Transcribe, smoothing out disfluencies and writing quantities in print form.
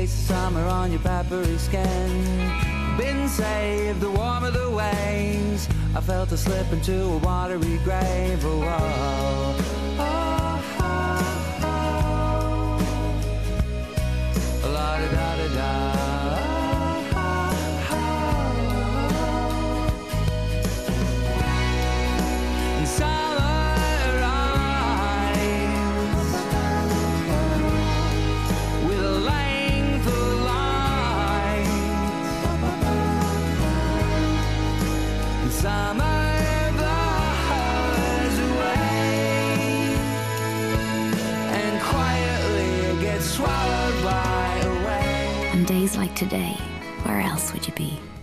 taste of summer on your peppery skin. Been saved, the warm of the waves. I felt a slip into a watery grave. Oh, oh, oh, oh, oh. La da da da da. On days like today, where else would you be?